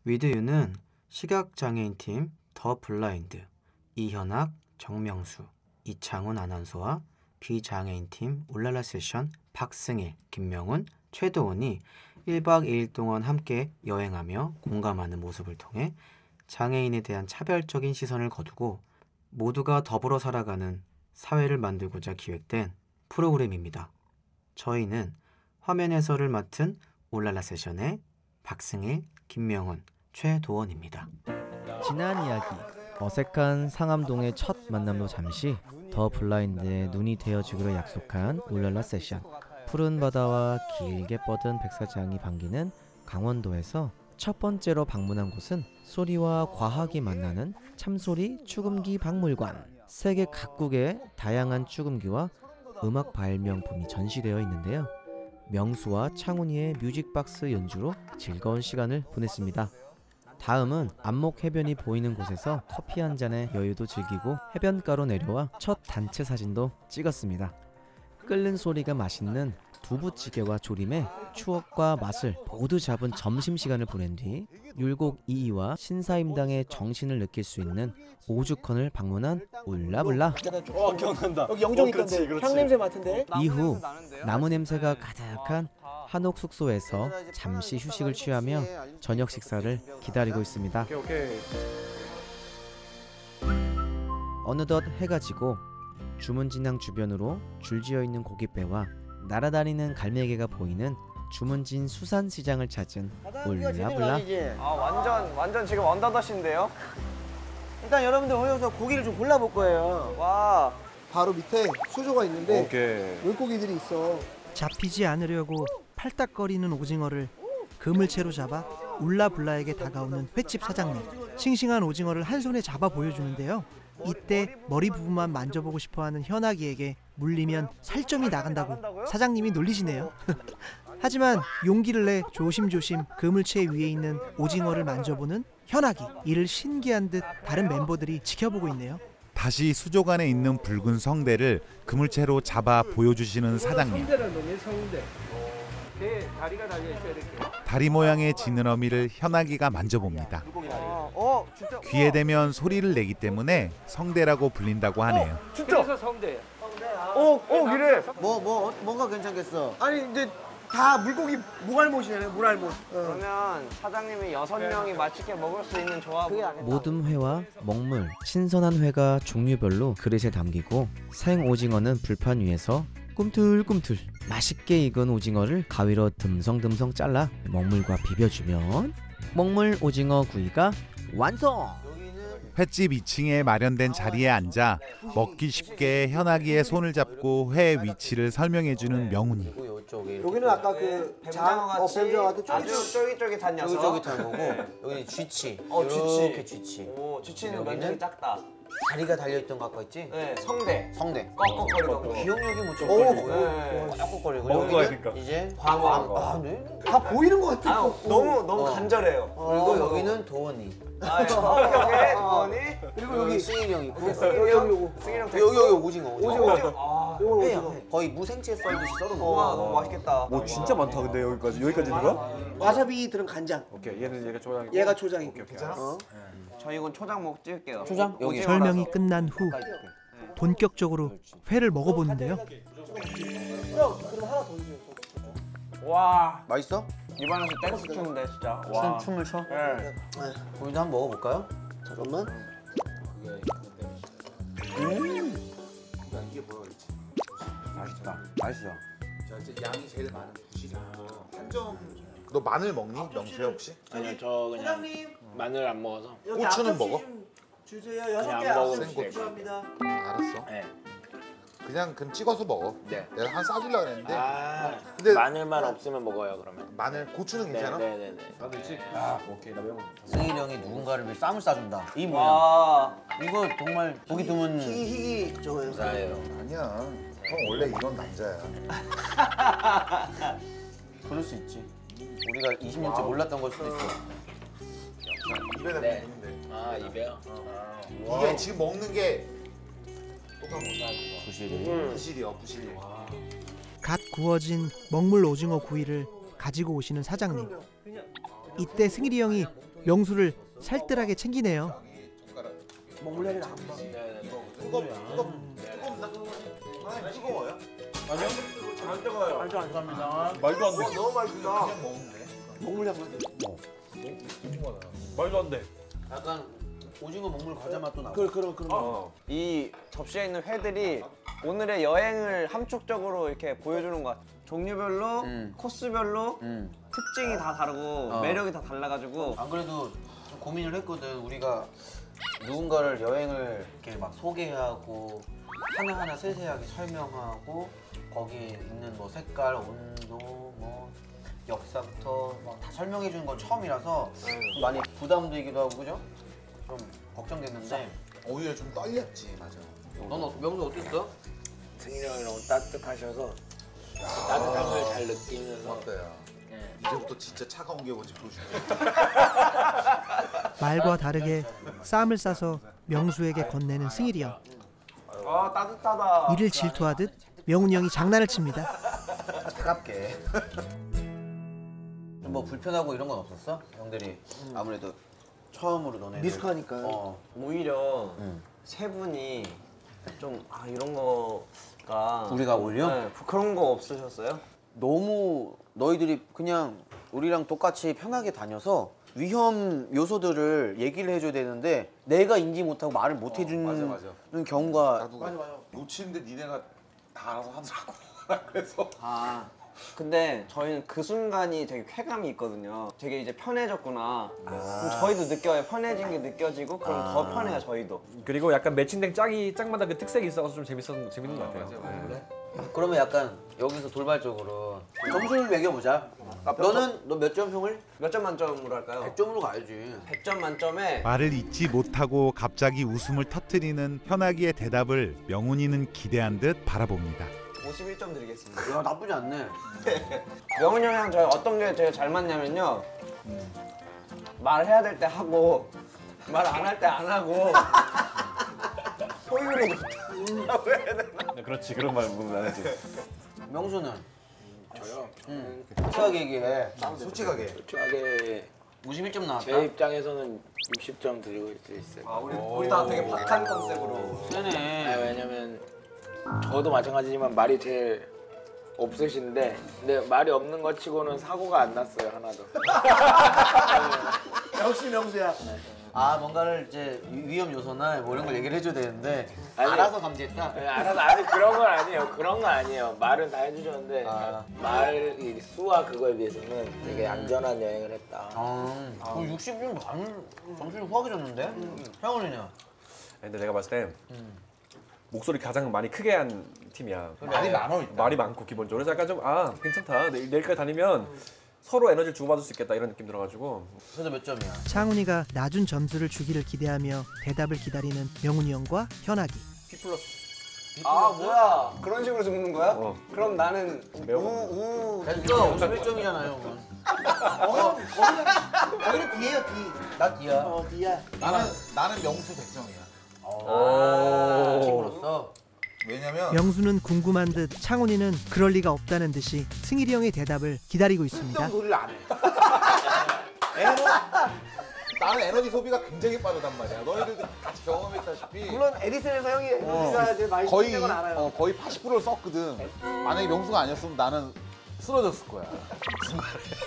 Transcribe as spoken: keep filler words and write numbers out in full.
위드유는 시각장애인팀 더 블라인드 이현학, 정명수, 이창훈 아나운서와 비장애인팀 울랄라 세션 박승일, 김명훈, 최도원이 일박 이일 동안 함께 여행하며 공감하는 모습을 통해 장애인에 대한 차별적인 시선을 거두고 모두가 더불어 살아가는 사회를 만들고자 기획된 프로그램입니다. 저희는 화면 해설을 맡은 울랄라 세션의 박승일, 김명훈, 최도원입니다. 지난 이야기, 어색한 상암동의 첫 만남도 잠시 더 블라인드의 눈이 되어주기로 약속한 울랄라 세션. 푸른 바다와 길게 뻗은 백사장이 반기는 강원도에서 첫 번째로 방문한 곳은 소리와 과학이 만나는 참소리 축음기 박물관. 세계 각국의 다양한 축음기와 음악 발명품이 전시되어 있는데요. 명수와 창훈이의 뮤직박스 연주로 즐거운 시간을 보냈습니다. 다음은 안목 해변이 보이는 곳에서 커피 한 잔의 여유도 즐기고 해변가로 내려와 첫 단체 사진도 찍었습니다. 끓는 소리가 맛있는 두부찌개와 조림에 추억과 맛을 모두 잡은 점심시간을 보낸 뒤 율곡 이이와 신사임당의 정신을 느낄 수 있는 오죽헌을 방문한 울라블라. 어, 기억난다. 여기 영종 어, 있던데. 그렇지, 그렇지. 향 냄새 맡은데. 이후 나무 냄새가 가득한 한옥 숙소에서 잠시 휴식을 취하며 저녁 식사를 기다리고 있습니다. 오케이, 오케이. 어느덧 해가 지고 주문진항 주변으로 줄지어 있는 고깃배와 날아다니는 갈매기가 보이는 주문진 수산시장을 찾은 울라블라. 아 완전 완전 지금 언더더시인데요? 일단 여러분들 오셔서 고기를 좀 골라볼 거예요. 와 바로 밑에 수조가 있는데 오케이. 물고기들이 있어. 잡히지 않으려고 팔딱거리는 오징어를 그물채로 잡아 울라블라에게 다가오는 횟집 사장님. 싱싱한 오징어를 한 손에 잡아 보여주는데요. 이때 머리 부분만 만져보고 싶어하는 현아기에게 물리면 살점이 나간다고 사장님이 놀리시네요. 하지만 용기를 내 조심조심 그물채 위에 있는 오징어를 만져보는 현아기. 이를 신기한 듯 다른 멤버들이 지켜보고 있네요. 다시 수족안에 있는 붉은 성대를 그물채로 잡아 보여주시는 사장님. 다리 모양의 지느러미를 현아기가 만져봅니다. 어 진짜 귀에 대면 소리를 내기 때문에 성대라고 불린다고 하네요. 그래서 성대 어어 그래 뭐, 뭐, 뭔가 괜찮겠어. 아니, 이제 다 물고기 무알못이네, 무알못. 어. 그러면 사장님이 여섯 명이 맛있게 먹을 수 있는 조합. 모듬 회와 먹물, 신선한 회가 종류별로 그릇에 담기고 생 오징어는 불판 위에서 꿈틀꿈틀 맛있게 익은 오징어를 가위로 듬성듬성 잘라 먹물과 비벼주면 먹물 오징어 구이가 완성! 횟집 이 층에 마련된 자리에 앉아 먹기 쉽게 현아기의 손을 잡고 회 위치를 설명해주는 명훈이. 여기는 아까 그 장, 어, 뱀장 같은 아주 쫄깃쫄깃한 녀석. 쫄깃쫄깃한 거고 여기는 쥐치. 어 쥐치. 이렇게 쥐치. 오 쥐치는 여기는 면적이 작다. 다리가 달려있던 거 아까 있지? 네 성대. 성대. 꺽꺽거리던 거. 기억력이 뭐 좀 오, 걸리고 네. 꺽꺽거리고 먹은 거 여기는 아니까. 이제 광어. 아, 네. 다 보이는 것 같아. 아 너무 너무 어. 간절해요. 그리고 어. 여기는 도원이. 아 오케이 오케이 도원이. 그리고 여기 승일이 형 있고 여기, 여기, 여기. 승일 형 여기 여기 오징어 오징어. 오징어. 아 이거 회야, 오징어. 회. 거의 무생채 썰듯이 썰어놓은 와 거. 너무 맛있겠다. 뭐 진짜 많다 근데 여기까지 여기까지 있는 거야? 와사비 들은 간장. 오케이 얘는 얘가 조장이고. 얘가 초장이고. 오케이 오케이. 어? 저 이건 초장 목 찍을게요. 초장? 여기. 오징어라서. 설명이 끝난 후 본격적으로 회를 먹어보는데요. 형, 그럼 하나 더 주세요. 와 맛있어? 이번에 댄스 추는데 진짜. 춤, 와. 춤을 춰? 네. 우리도 한번 먹어볼까요? 잠깐만. 맛있다. 맛있어. 너 마늘 먹니? 명수야 혹시? 아니요 저 그냥 마늘 안 먹어서. 여기 고추는 앞접시 먹어? 좀 주세요. 여섯 그냥 개 안 먹어도 앞접시 될 것 필요합니다. 알았어. 네. 그냥 그럼 찍어서 먹어. 네. 내가 한 싸주려고 했는데 아 근데- 마늘만 없으면 먹어요 그러면. 마늘, 고추는 괜찮아? 네네네. 나도 있지? 아 오케이 나 매운 거. 승일이 형이 누군가를 위해 쌈을 싸준다. 이 모양. 와. 이거 정말 보기 드문 희귀 희귀 저거예요. 감사해요. 아니야. 형 원래 이런 남자야. 그럴 수 있지. 우리가 이십 년째 몰랐던 걸 수도 있어. 입에다 네. 먹는데. 아 입에요? 이게 지금 먹는 게 부실이. 부실이야, 부실이. 갓 구워진 먹물 오징어 구이를 가지고 오시는 사장님. 이때 승일이 형이 명수를 살뜰하게 챙기네요. 먹물량이 나온 거. 뜨거 뜨거 뜨겁나? 아 뜨거워요? 아니요? 안 뜨거워요. 알죠, 감사합니다. 말도 안 돼. 어, 너무 맛있다. 그냥 먹으면 돼. 먹물량 맛. 말도 안 돼. 약간 오징어 먹물 과자 맛도 나고. 그래, 그럼, 그럼. 어. 이 접시에 있는 회들이 오늘의 여행을 함축적으로 이렇게 보여주는 것 같아요. 종류별로, 음. 코스별로 음. 특징이 다 다르고 어. 매력이 다 달라가지고 안 그래도 좀 고민을 했거든. 우리가 누군가를 여행을 이렇게 막 소개하고 하나하나 세세하게 설명하고 거기에 있는 뭐 색깔, 온도, 뭐 역사부터 막 다 설명해 주는 건 처음이라서 좀 많이 부담되기도 하고 그죠? 좀 걱정됐는데 오히려 좀 떨렸지 맞아. 넌 어, 명수 어땠어? 승일이 형이 너무 따뜻하셔서 따뜻함을 잘 느끼면서 고맙다야. 이제부터 진짜 차가운 게 뭔지 보여줄게. 말과 다르게 쌈을 싸서 명수에게 건네는 승일이 형. 아 따뜻하다. 이를 질투하듯 명훈이 형이 장난을 칩니다. 차갑게. 뭐 불편하고 이런 건 없었어? 형들이 아무래도 처음으로 너네 미숙하니까. 어. 오히려 응. 세 분이 좀 아, 이런 거가 우리가 오히려? 네, 그런 거 없으셨어요? 너무 너희들이 그냥 우리랑 똑같이 편하게 다녀서 위험 요소들을 얘기를 해줘야 되는데 내가 인지 못하고 말을 못 해주는 맞아, 맞아. 경우가 나도 맞아 맞아. 놓치는데 니네가 다 알아서 하더라고. 그래서 아 근데 저희는 그 순간이 되게 쾌감이 있거든요. 되게 이제 편해졌구나. 그럼 저희도 느껴요. 편해진 게 느껴지고 그럼 더 편해요 저희도. 그리고 약간 매칭된 짝이 짝마다 그 특색이 있어서 좀 재밌었 재밌는 것 같아요. 그래? 그러면 약간 여기서 돌발적으로 점수를 매겨보자. 너는 너 몇 점 형을? 몇 점 만점으로 할까요? 백 점으로 가야지. 백 점 만점에 말을 잇지 못하고 갑자기 웃음을 터뜨리는 현아기의 대답을 명훈이는 기대한 듯 바라봅니다. 오십일 점 드리겠습니다. 야 나쁘지 않네. 명훈이 형이랑 저희 어떤 게 되게 잘 맞냐면요. 말해야 될 때 하고 말 안 할 때 안 하고 효율이 좋다고 해야 되나? 그렇지 그런 말 보면 안 하지. 명수는? 저요. 응. 솔직하게 얘기해. 솔직하게. 솔직하게 오십일 점 나왔다. 제 입장에서는 육십 점 드리고 수 있어요. 아, 우리 우리 다 되게 박한 컨셉으로. 세네. 아, 왜냐면 저도 마찬가지지만 말이 제일 없으신데 근데 말이 없는 것 치고는 사고가 안 났어요 하나도. 역시 명수야. 아 뭔가를 이제 위- 위험 요소나 뭐 이런 걸 얘기를 해줘야 되는데 아니, 알아서 감지했다. 네, 알아서 아니 그런 건 아니에요. 그런 건 아니에요. 말은 다 해주셨는데 아. 말 이 수와 그거에 비해서는 되게 안전한 여행을 했다. 아, 그 육십 점 많은 점수를 후하게 줬는데? 형은요? 근데 내가 봤을 때 목소리 가장 많이 크게 한 팀이야. 말이 많어 일단. 말이 많고 기본적으로 그래서 약간 좀 아 괜찮다 내일, 내일까지 다니면 서로 에너지를 주고받을 수 있겠다 이런 느낌 들어가지고. 그래서 몇 점이야? 창훈이가 낮은 점수를 주기를 기대하며 대답을 기다리는 명훈이 형과 현아기. B 플러스. 아 뭐야? 그런 식으로 주는 거야? 어. 그럼 나는 매워. 우우 됐어. 오십일 점이잖아요 형은. 어, 거기는, 거기는 D예요, D. 나 D야. 어, D야. 나는 나는 명수 백 점이야. 아, 친구로서. 왜냐면 명수는 궁금한 듯 창훈이는 그럴 리가 없다는 듯이 승일이 형의 대답을 기다리고 있습니다. 쓸데없는 소리를 안 해. 에너, 나는 에너지 소비가 굉장히 빠르단 말이야. 너희들도 같이 경험했다시피 물론 에디슨에서 형이 우리가 이제 많이 거의 쓰는 건 알아요. 어, 거의 팔십 퍼센트를 썼거든. 만약에 명수가 아니었으면 나는 쓰러졌을 거야. 무슨 말이야?